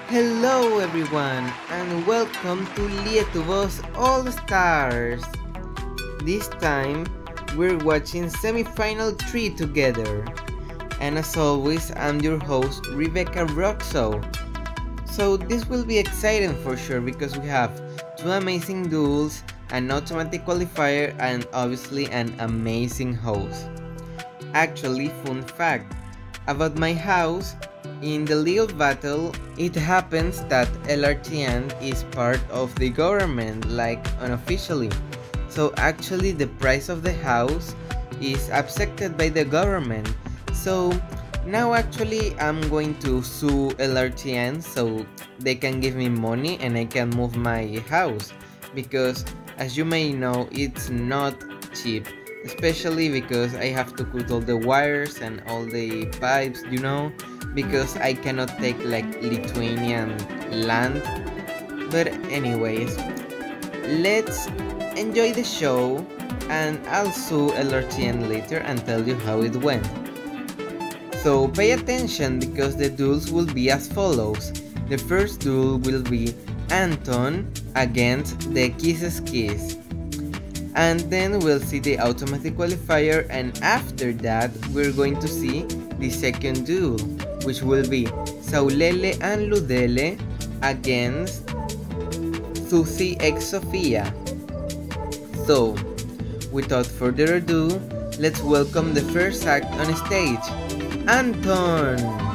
Hello everyone and welcome to Lietuvos All Stars. This time we're watching semi-final 3 together. And as always, I'm your host Rebecca Roxo. So this will be exciting for sure because we have two amazing duels, an automatic qualifier and obviously an amazing host. Actually, fun fact about my house, in the legal battle, it happens that LRTN is part of the government, like unofficially. So actually the price of the house is accepted by the government. So now actually I'm going to sue LRTN so they can give me money and I can move my house. Because as you may know, it's not cheap. Especially because I have to cut all the wires and all the pipes, because I cannot take like Lithuanian land. But anyways, let's enjoy the show and I'll sue LRTN later and tell you how it went. So pay attention because the duels will be as follows. The first duel will be Anton against the Kisses Kiss. And then we'll see the automatic qualifier, and after that we're going to see the second duel, which will be Saulele and Ludele against Susie x Sofia. So without further ado, let's welcome the first act on stage, Anton.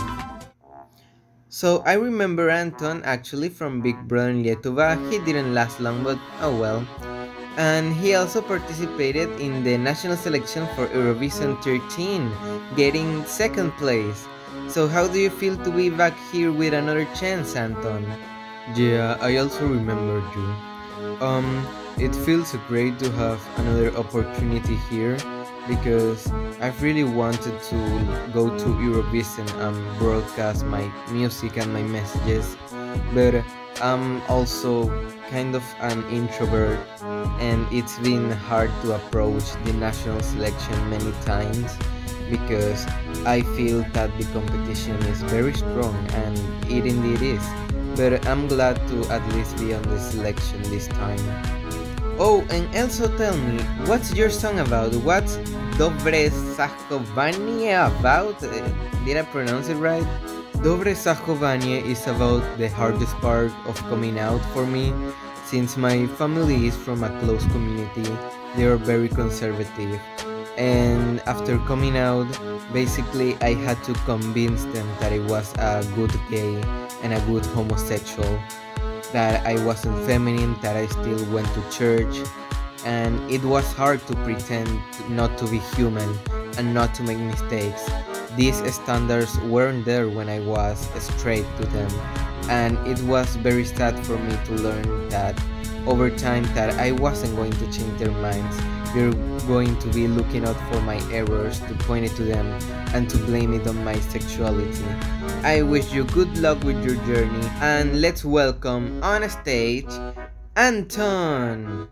So I remember Anton actually from Big Brother in Lietuva. He didn't last long, but oh well. And he also participated in the national selection for Eurovision 13, getting second place. So how do you feel to be back here with another chance, Anton? Yeah, I also remembered you. It feels great to have another opportunity here because I've really wanted to go to Eurovision and broadcast my music and my messages, but I'm also kind of an introvert and it's been hard to approach the national selection many times because I feel that the competition is very strong, and it indeed is, but I'm glad to at least be on the selection this time. Oh, and also tell me, what's your song about? What's Dobre Zachowanie about? Did I pronounce it right? Dobre Zachowanie is about the hardest part of coming out for me. Since my family is from a close community, they are very conservative. And after coming out, basically I had to convince them that I was a good gay and a good homosexual, that I wasn't feminine, that I still went to church, and it was hard to pretend not to be human and not to make mistakes. These standards weren't there when I was straight to them, and it was very sad for me to learn that over time that I wasn't going to change their minds. They're going to be looking out for my errors, to point it to them and to blame it on my sexuality. I wish you good luck with your journey, and let's welcome on stage Anton.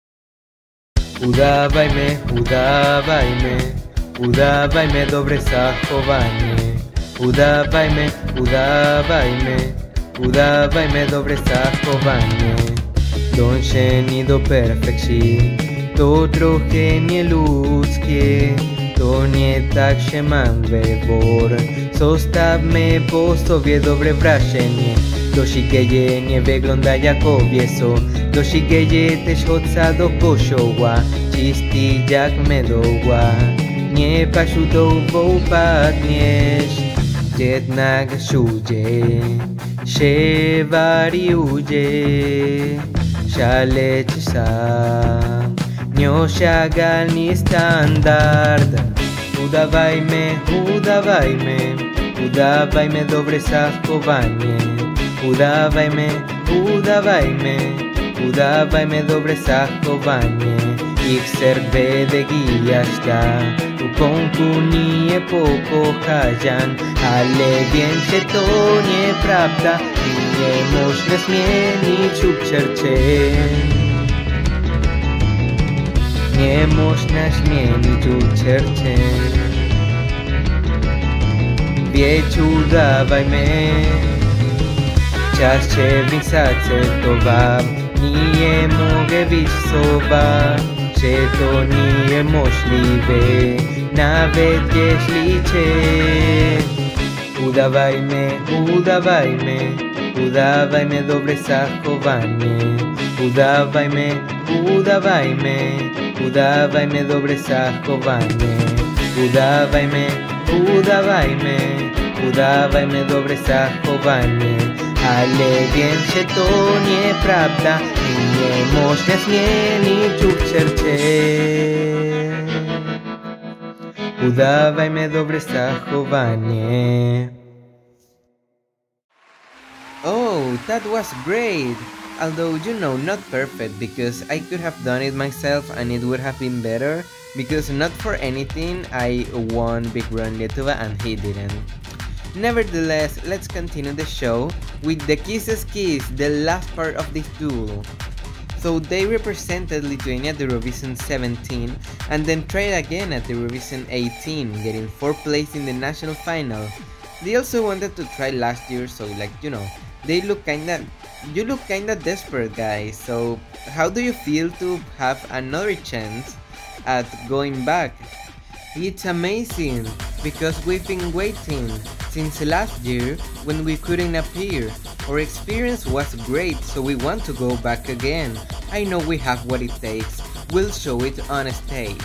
Udawajmy, udawajmy, udawajmy dobre zachowanie. Udawajmy, udawajmy, udawajmy dobre zachowanie. Dążenie do perfekcji to trochę nieludzkie, to nie tak się mam wybór. Zostawmy po sobie dobre wrażenie. Dosi geje nie wygląda jak obieso, dosi geje też chodza do kościoła, czysty jak medoła. Nie paszutowo upadniesz, jednak wszędzie się wariuje. Szaleć sam, nieosiągalny standard. Udawajmy, udawajmy, udawajmy dobre zachowanie. Udawajmy, udawajmy, udawajmy dobre zachowanie. Ich serce de gwiazda, u konku nie pokochają, ale wiem, że to nieprawda i nie można zmienić uczucie. Nie można zmienić uczucie. Wiecie, udawajmy, Chas chevinsatse tova, nie mogevich sova, sheto nie moshlive, navet yesh liche. Udavayme, udavayme, udavayme dobre sachovanie. Udavayme, udavayme, udavayme dobre sachovanie. Udavayme, udavayme, udavayme dobre sachovanie. Ale wiem, że to nieprawda, nie można zmienić uczucie. Udawajmy dobre zachowanie. Oh, that was great! Although, not perfect, because I could have done it myself and it would have been better, because not for anything I won Big Run Lietuva and he didn't. Nevertheless, let's continue the show with the Kisses Kiss, the last part of this duel. So they represented Lithuania at the Eurovision 17 and then tried again at the Eurovision 18, getting 4th place in the national final. They also wanted to try last year, so they look you look kinda desperate, guys. So how do you feel to have another chance at going back? It's amazing, because we've been waiting since last year when we couldn't appear. Our experience was great, so we want to go back again. I know we have what it takes. We'll show it on stage.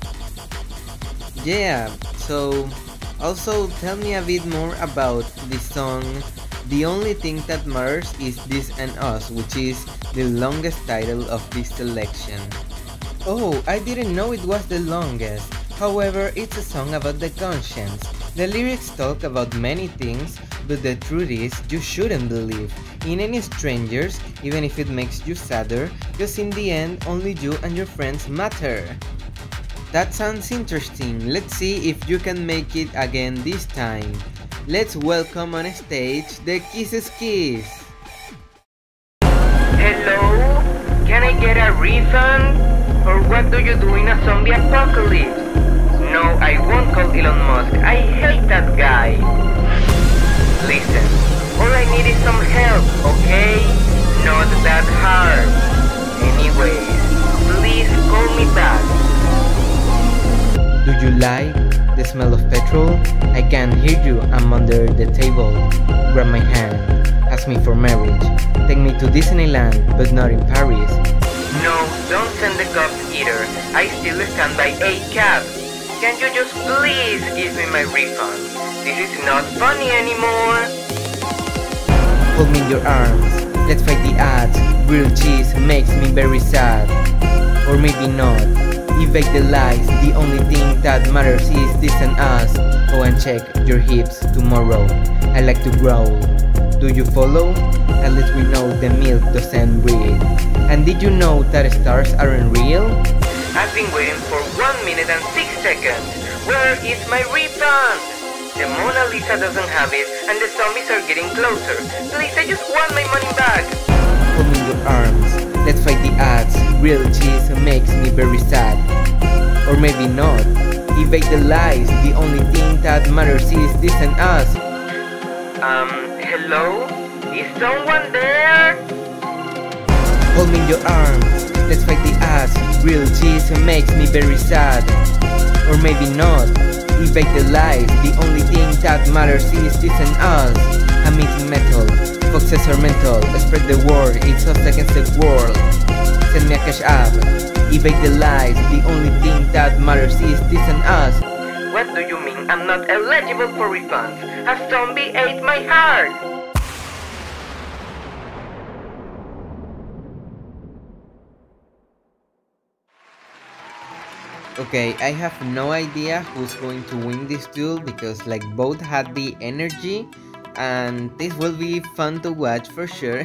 Yeah, so also tell me a bit more about this song. The only thing that matters is This and Us, which is the longest title of this selection. Oh, I didn't know it was the longest. However, it's a song about the conscience. The lyrics talk about many things, but the truth is, you shouldn't believe in any strangers, even if it makes you sadder, because in the end, only you and your friends matter. That sounds interesting. Let's see if you can make it again this time. Let's welcome on stage the Kisses Kiss. Hello? Can I get a refund? Or what do you do in a zombie apocalypse? No, I won't call Elon Musk. I hate that guy. Listen, all I need is some help, okay? Not that hard. Anyways, please call me back. Do you like the smell of petrol? I can't hear you, I'm under the table. Grab my hand, ask me for marriage. Take me to Disneyland, but not in Paris. No, don't send the cops either. I still stand by a cab. Can you just please give me my refund? This is not funny anymore. Hold me in your arms, let's fight the odds. Real cheese makes me very sad. Or maybe not. Evade the lies, the only thing that matters is This and Us. Go and check your hips tomorrow. I like to growl. Do you follow? At least we know the milk doesn't breathe. And did you know that stars aren't real? I've been waiting for 1 minute and 6 seconds. Where is my refund? The Mona Lisa doesn't have it and the zombies are getting closer. Please, I just want my money back. Hold me in your arms, let's fight the odds. Real cheese makes me very sad. Or maybe not. Evade the lies, the only thing that matters is This and Us. Hello? Is someone there? Hold me in your arms, let's fight the odds. Real cheese makes me very sad. Or maybe not. Evade the lies, the only thing that matters is This and Us. I'm eating metal, foxes are mental. Spread the word, it's us against the world. Send me a cash app, evade the lies, the only thing that matters is This and Us. What do you mean I'm not eligible for refunds? A zombie ate my heart! Okay, I have no idea who's going to win this duel because both had the energy and this will be fun to watch for sure.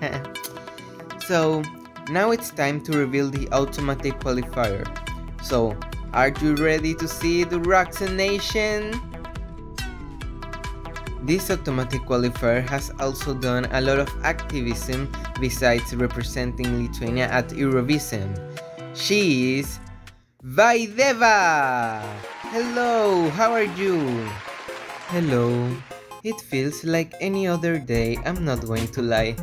So now it's time to reveal the automatic qualifier. So are you ready to see the Roxanne Nation? This automatic qualifier has also done a lot of activism besides representing Lithuania at Eurovision. She is Vaideva! Hello, how are you? Hello. It feels like any other day, I'm not going to lie.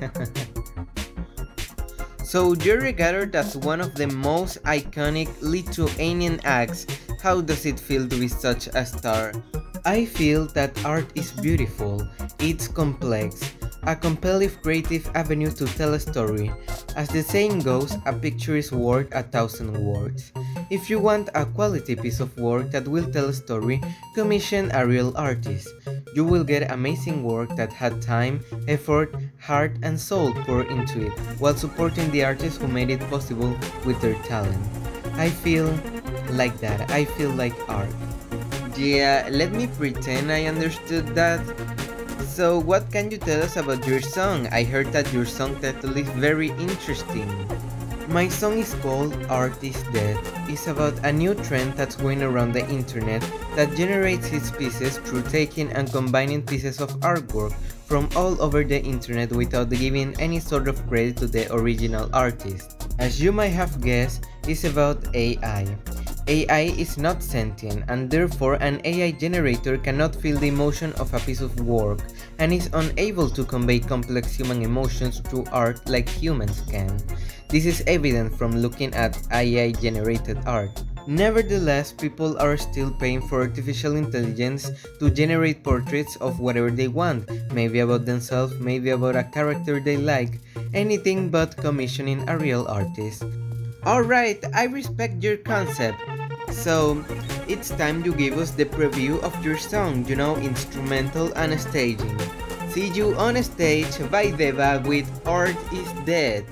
So you're regarded as one of the most iconic Lithuanian acts. How does it feel to be such a star? I feel that art is beautiful, it's complex, a compelling creative avenue to tell a story. As the saying goes, a picture is worth 1,000 words. If you want a quality piece of work that will tell a story, commission a real artist. You will get amazing work that had time, effort, heart and soul poured into it, while supporting the artists who made it possible with their talent. I feel like that, I feel like art. Yeah, let me pretend I understood that. So what can you tell us about your song? I heard that your song title is very interesting. My song is called Art is Dead. It's about a new trend that's going around the internet that generates its pieces through taking and combining pieces of artwork from all over the internet without giving any sort of credit to the original artist. As you might have guessed, it's about AI. AI is not sentient, and therefore an AI generator cannot feel the emotion of a piece of work and is unable to convey complex human emotions through art like humans can. This is evident from looking at AI generated art. Nevertheless, people are still paying for artificial intelligence to generate portraits of whatever they want, maybe about themselves, maybe about a character they like, anything but commissioning a real artist. Alright, I respect your concept. So, it's time to give us the preview of your song, instrumental and staging. See you on stage by Deva with Art is Dead.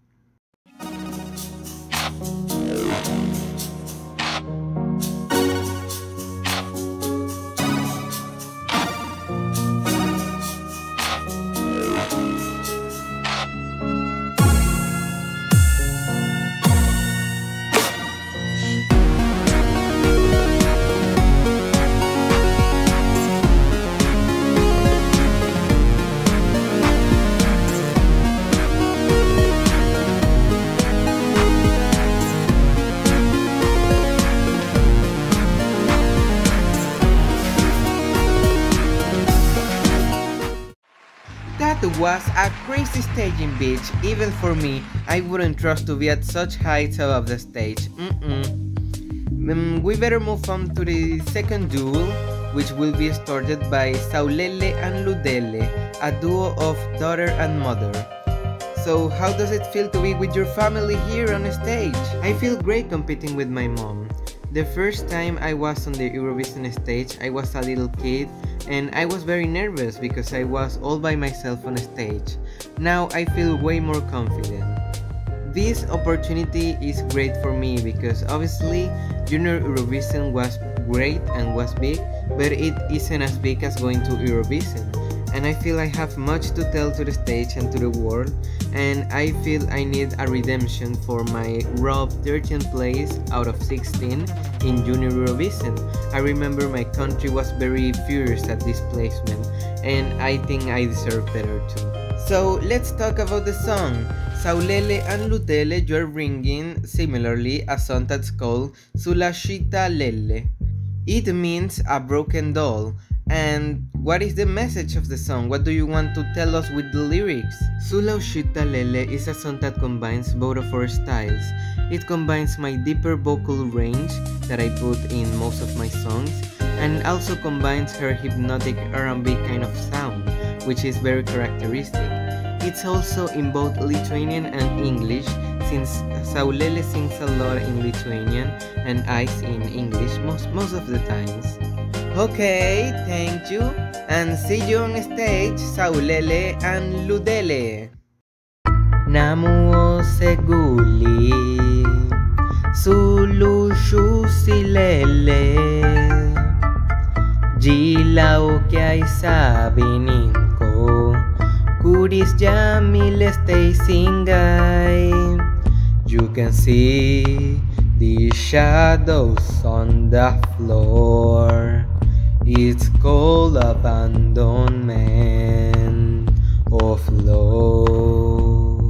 That was a crazy staging, bitch. Even for me, I wouldn't trust to be at such heights above the stage. We better move on to the second duel, which will be started by Saulele and Ludele, a duo of daughter and mother. So how does it feel to be with your family here on stage? I feel great competing with my mom. The first time I was on the Eurovision stage, I was a little kid and I was very nervous because I was all by myself on stage. Now I feel way more confident. This opportunity is great for me because obviously Junior Eurovision was great and was big, but it isn't as big as going to Eurovision. And I feel I have much to tell to the stage and to the world, and I feel I need a redemption for my robbed 13th place out of 16 in Junior Eurovision. I remember my country was very furious at this placement, and I think I deserve better too. So let's talk about the song. Saulele and Ludele, you're bringing similarly a song that's called Sulashita Lele. It means a broken doll. And what is the message of the song? What do you want to tell us with the lyrics? Sulashita Lele is a song that combines both of our styles. It combines my deeper vocal range that I put in most of my songs, and also combines her hypnotic R&B kind of sound, which is very characteristic. It's also in both Lithuanian and English, since Saulele sings a lot in Lithuanian and I in English most of the times. Okay, thank you, and see you on stage, Saulele and Ludele. Namu seguli, sulushu silele, jilau kyai sabinin ko, kuris jamil stay singay. You can see the shadows on the floor. It's called abandonment of love.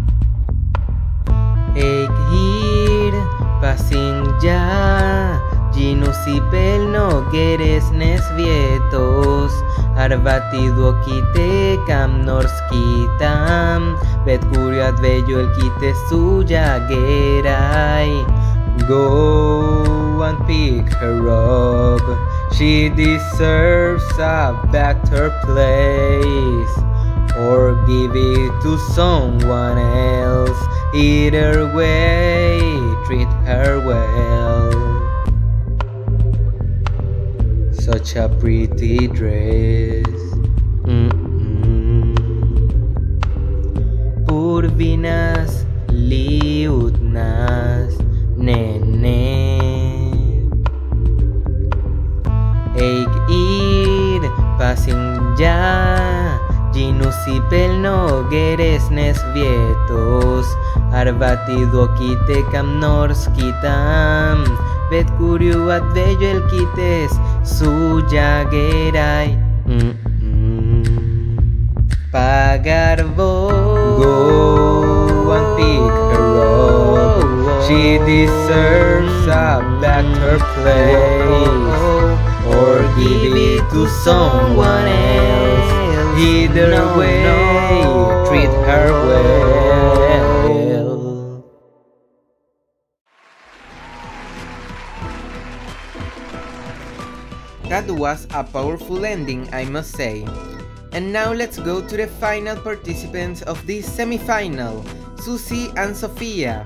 Ek hir passing ja Ginus pelnogeres nes vietos, arvati duokite kam norskitam, bet curiat vello el kite suya gerai. Go and pick her up, she deserves a better place, or give it to someone else. Either way, treat her well. Such a pretty dress. Purvinas liutnas nene. Eik ir passing ya. Ginus pelnogeres nes vietos, arvati duokite kam norskitam, bet curiu ad vello el kites suya gerai. Pagar vos. Go and pick her up, she deserves a better place, or give it to someone else. Either way, treat her well. That was a powerful ending, I must say. And now let's go to the final participants of this semi-final, Susi and Sofia.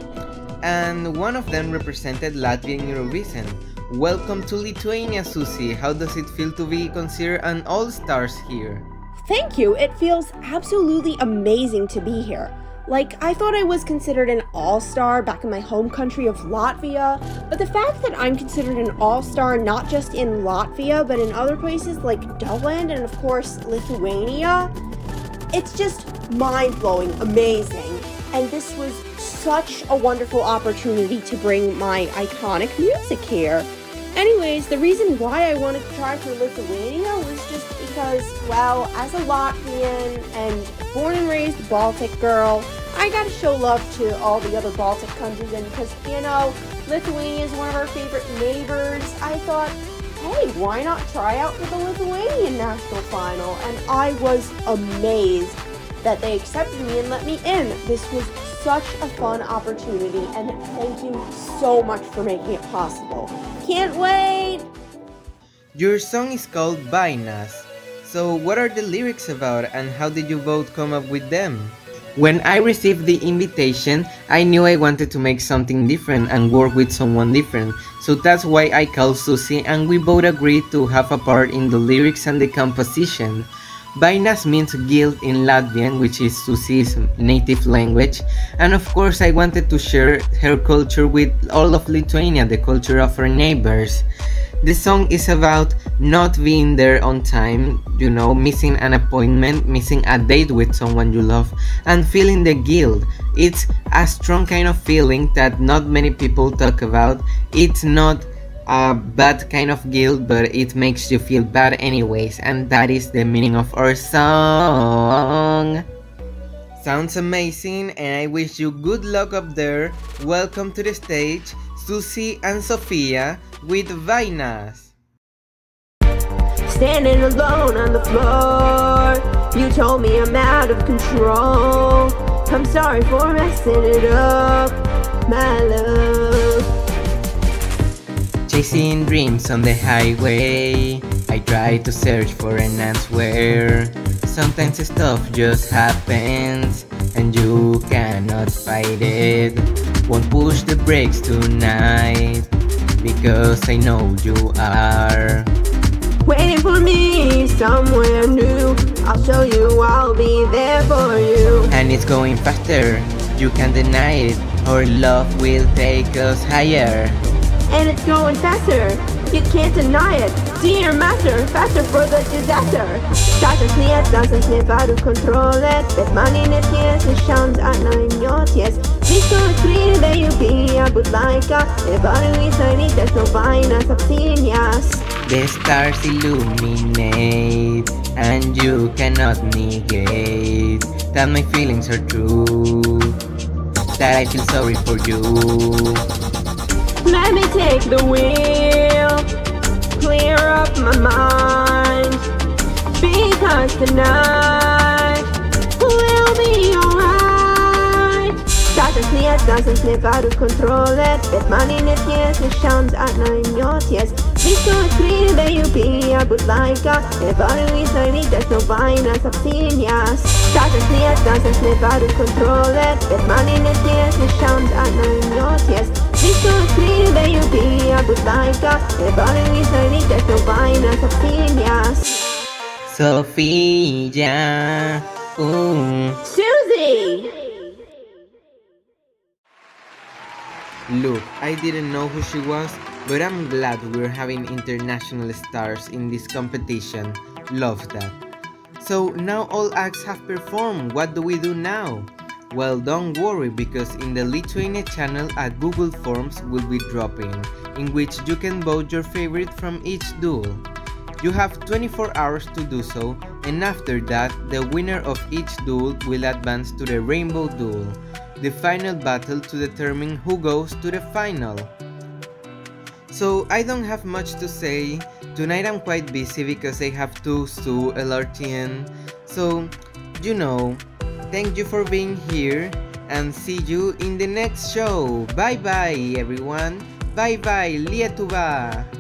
And one of them represented Latvia in Eurovision. Welcome to Lithuania, Susi. How does it feel to be considered an all-stars here? Thank you. It feels absolutely amazing to be here. Like, I thought I was considered an all-star back in my home country of Latvia, but the fact that I'm considered an all-star not just in Latvia, but in other places like Dublin and of course Lithuania, it's just mind-blowing, amazing. And this was such a wonderful opportunity to bring my iconic music here. Anyways, the reason why I wanted to try for Lithuania was just because, well, as a Latvian and born and raised Baltic girl, I gotta show love to all the other Baltic countries, and because, you know, Lithuania is one of our favorite neighbors, I thought, hey, why not try out for the Lithuanian national final? And I was amazed that they accepted me and let me in. This was such a fun opportunity, and thank you so much for making it possible. Can't wait! Your song is called Vainas. So what are the lyrics about and how did you both come up with them? When I received the invitation, I knew I wanted to make something different and work with someone different. So that's why I called Susi and we both agreed to have a part in the lyrics and the composition. Vainas means guild in Latvian, which is Susi's native language, and of course I wanted to share her culture with all of Lithuania, the culture of her neighbors. The song is about not being there on time, you know, missing an appointment, missing a date with someone you love, and feeling the guilt. It's a strong kind of feeling that not many people talk about. It's not a bad kind of guilt, but it makes you feel bad anyways, and that is the meaning of our song. Sounds amazing, and I wish you good luck up there. Welcome to the stage, Susi and Sofia with Vainas. Standing alone on the floor, you told me I'm out of control. I'm sorry for messing it up, my love. Chasing dreams on the highway, I try to search for an answer. Sometimes stuff just happens and you cannot fight it. Won't push the brakes tonight because I know you are waiting for me somewhere new. I'll show you, I'll be there for you. And it's going faster, you can't deny it. Our love will take us higher. And it's going faster, you can't deny it. Dear master, faster for the disaster. Starters nie paru kontrolę. Bedmanie nie pies, szans a na imioties. Visko escribe lluvia, but laika. Evaluis ahorita no vainas absinias. The stars illuminate, and you cannot negate that my feelings are true, that I feel sorry for you. Let me take the wheel. clear up my mind, because tonight will be alright. Doesn't nevaru kontrolę. Bedmani nie jest, nie szans, a na nios jest. Blisko odkryte jupija butlajka. Nevaru Israeli, there's no wine as I've seen yas. Doesn't nevaru kontrolę. Bedmani nie jest, nie szans, a na nios jest. Blisko odkryte jupija butlajka. Nevaru Israeli, there's no wine as I've seen yas. Sofia, Susie! Look, I didn't know who she was, but I'm glad we're having international stars in this competition. Love that. So now all acts have performed, what do we do now? Well, don't worry, because in the Lithuania channel a Google Forms will be dropping, in which you can vote your favorite from each duel. You have 24 hours to do so, and after that, the winner of each duel will advance to the Rainbow Duel, the final battle to determine who goes to the final. So I don't have much to say. Tonight I'm quite busy because I have to sue LRTN. So, you know, thank you for being here and see you in the next show. Bye bye everyone. Bye bye Lietuva.